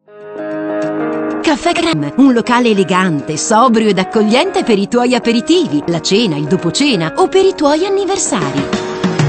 Caffè Crème, un locale elegante, sobrio ed accogliente per i tuoi aperitivi, la cena, il dopocena o per i tuoi anniversari.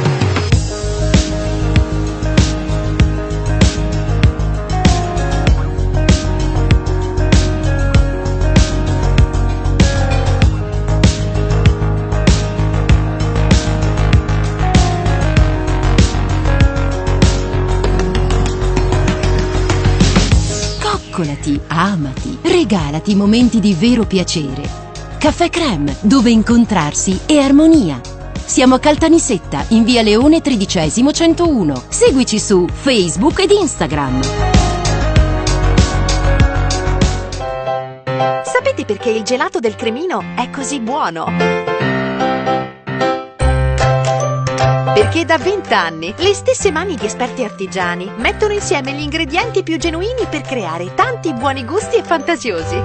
Coccolati, amati, regalati momenti di vero piacere. Caffè Crème, dove incontrarsi è armonia. Siamo a Caltanissetta, in via Leone 13°101. Seguici su Facebook ed Instagram. Sapete perché il gelato del Cremino è così buono? Perché da 20 anni le stesse mani di esperti artigiani mettono insieme gli ingredienti più genuini per creare tanti buoni gusti e fantasiosi.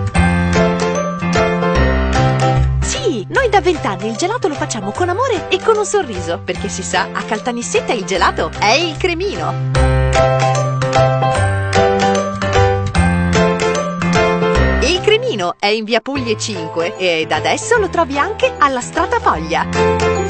Sì, noi da 20 anni il gelato lo facciamo con amore e con un sorriso, perché si sa, a Caltanissetta il gelato è il Cremino. Il Cremino è in via Puglie 5 ed adesso lo trovi anche alla Stratafoglia.